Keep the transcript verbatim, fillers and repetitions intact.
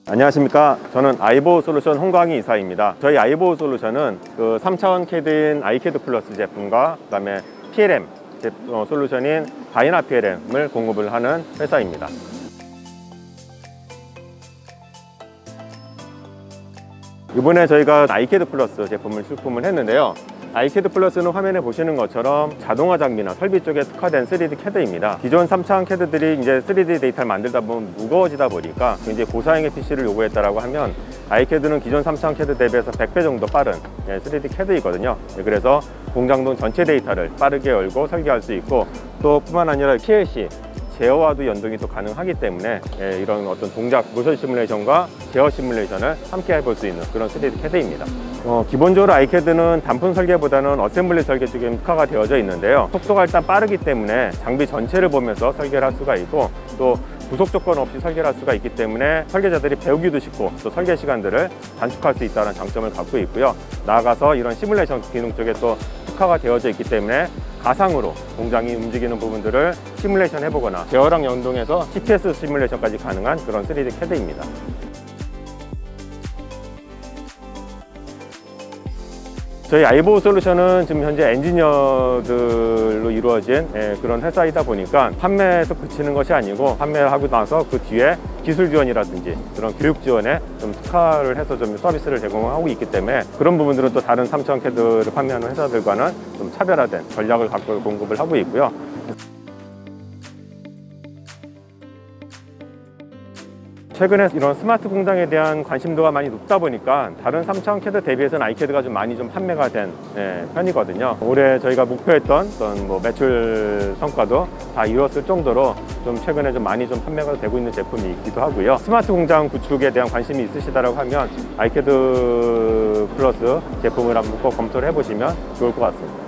안녕하십니까. 저는 아이보우 솔루션 홍광희 이사입니다. 저희 아이보우 솔루션은 그 삼 차원 캐드인 아이캐드 플러스 제품과 그 다음에 피엘엠 어, 솔루션인 다이나 피엘엠을 공급을 하는 회사입니다. 이번에 저희가 아이캐드 플러스 제품을 출품을 했는데요. 아이캐드 플러스는 화면에 보시는 것처럼 자동화 장비나 설비 쪽에 특화된 쓰리디 캐드입니다. 기존 삼 차원 캐드들이 이제 쓰리디 데이터를 만들다 보면 무거워지다 보니까 굉장히 고사양의 피씨를 요구했다라고 하면 아이캐드는 기존 삼 차원 캐드 대비해서 백 배 정도 빠른 쓰리디 캐드이거든요. 그래서 공장동 전체 데이터를 빠르게 열고 설계할 수 있고, 또 뿐만 아니라 피엘씨 제어와도 연동이 또 가능하기 때문에 예, 이런 어떤 동작 모션 시뮬레이션과 제어 시뮬레이션을 함께 해볼 수 있는 그런 쓰리디 캐드입니다. 어, 기본적으로 아이캐드는 단품 설계보다는 어셈블리 설계 쪽에 특화가 되어져 있는데요. 속도가 일단 빠르기 때문에 장비 전체를 보면서 설계를 할 수가 있고, 또 부속 조건 없이 설계를 할 수가 있기 때문에 설계자들이 배우기도 쉽고 또 설계 시간들을 단축할 수 있다는 장점을 갖고 있고요. 나아가서 이런 시뮬레이션 기능 쪽에 또 특화가 되어져 있기 때문에 가상으로 공장이 움직이는 부분들을 시뮬레이션 해보거나 제어랑 연동해서 지피에스 시뮬레이션까지 가능한 그런 쓰리디 캐드입니다. 저희 아이보우 솔루션은 지금 현재 엔지니어들로 이루어진 예, 그런 회사이다 보니까 판매에서 그치는 것이 아니고, 판매하고 나서 그 뒤에 기술 지원이라든지 그런 교육 지원에 좀 특화를 해서 좀 서비스를 제공하고 있기 때문에 그런 부분들은 또 다른 삼 차원 캐드를 판매하는 회사들과는 좀 차별화된 전략을 갖고 공급을 하고 있고요. 최근에 이런 스마트 공장에 대한 관심도가 많이 높다 보니까 다른 삼 차원 캐드 대비해서는 아이캐드가 좀 많이 좀 판매가 된 예, 편이거든요. 올해 저희가 목표했던 어떤 뭐 매출 성과도 다 이뤘을 정도로 좀 최근에 좀 많이 좀 판매가 되고 있는 제품이 있기도 하고요. 스마트 공장 구축에 대한 관심이 있으시다라고 하면 아이캐드 플러스 제품을 한번 꼭 검토를 해보시면 좋을 것 같습니다.